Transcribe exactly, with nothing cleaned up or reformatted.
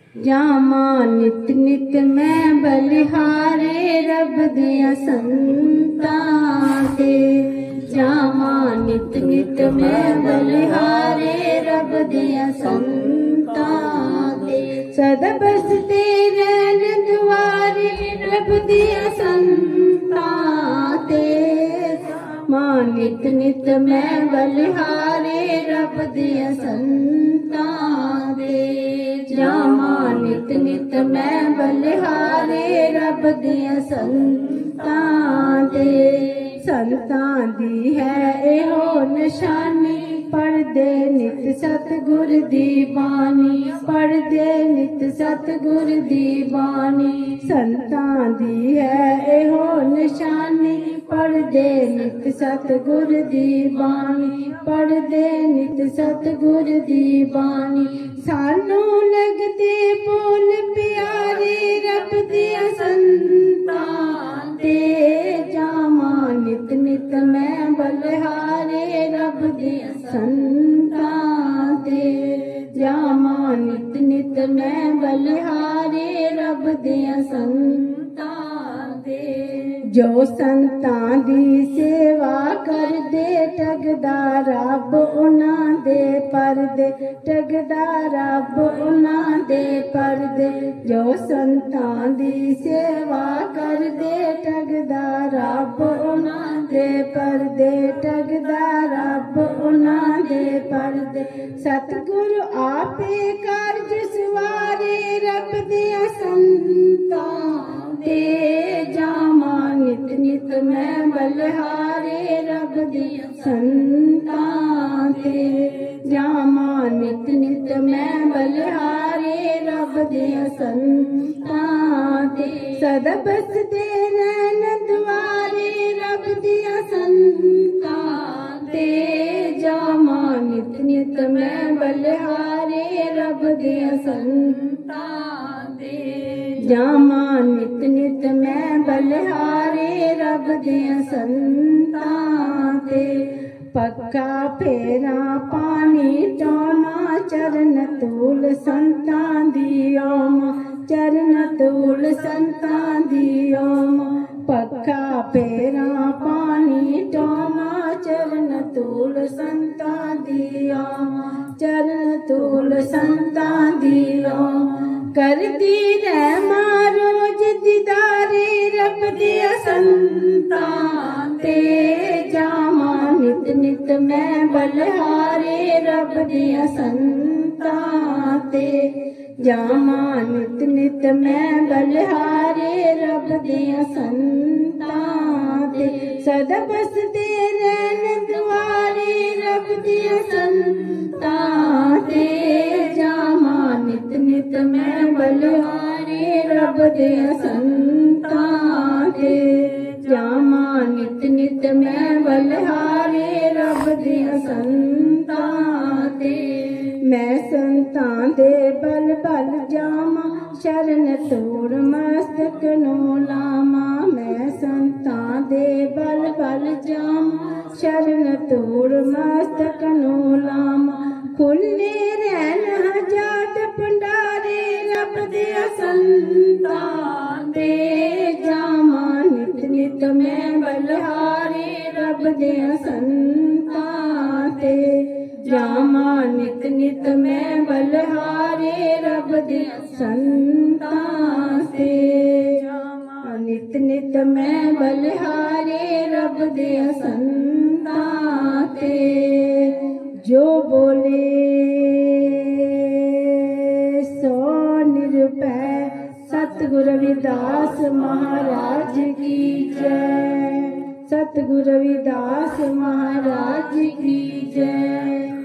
जामा नित नित मैं बलिहारे रब दिया संतां ते। जामा नित नित मैं बलिहारे रब दिया संतां ते। सदा बसते रैन दुआरे रब दिया संतां ते। मां नित नित मैं बलिहारे रब दिया संतां ते। जामा नित नित मैं बलिहारे रब दिया संतां ते। संतां दी है एहो निशानी पढ़दे नित सतगुर दी बानी। पढ़दे नित सतगुर दी बानी। संतां दी है एहो निशानी पढ़दे नित सतगुर दी बानी। पढ़दे नित सतगुर दी बानी। सानू लगदे बोल प्यारे रब दिया संतां ते। जामा नित नित मैं बलिहारे रब दिया संतां ते। जामा नित नित मैं बलिहारे रब दिया संतां ते। जो संतां दी सेवा कर दे टगदा रब उन्हां दे परदे। टगदा रब उन्हां दे परदे। जो संतां दी सेवा कर दे टगदा रब उन्हां दे परदे। टगदा रब उन्हां दे परदे। सतगुरु आपे कारज सवारे रब दिया संतां ते। जामा नित नित मैं बलिहारे रब दिया संतां ते। जामा नित नित मैं बलिहारे रब दिया संतां ते। सदा बसदे रैन दुआरे रब दिया संतां ते। जामा नित नित मैं बलिहारे रब दिया संतां ते। जामा नित नित मैं बलिहारे रब दिया संतां ते। पक्का फेरा पानी टोना चरण तूल संतां दी ओम। चरण तूल संतां दी ओम। पक्का फेरा पानी टोना चरण तूल संतां दी ओम। चरण तूल संतां दी ओम। करदी रहमा रोज दीदारे रब दिया संतां ते। जामा नित नित मैं बलिहारे रब दिया संतां ते। जामा नित नित मैं बलिहारे रब दिया संतां ते। सदा बसदे रैन दुआरे रब दिया संतां ते। जामा नित नित मैं बलिहारे रब दिया संतां ते। जामा नित नित मैं बलिहारे रब दिया संतां ते। मैं संतां दे बल बल जामा शरण तोड़ मस्तक नो लामा। मैं संतां दे बल बल जामा शरण तोड़ मस्तक नो लामा। खुले रैन हजात भंडारे रब दिया संतां ते। जामा नित नित मैं बलिहारे रब दिया संतां ते। जामा नित नित मैं बलिहारे रब दिया संतां ते। जामा नित नित मैं बलिहारे रब दिया संतां ते। जो बोले सो निरभै सतगुरु रविदास महाराज की जय। सतगुरु रविदास महाराज की जय।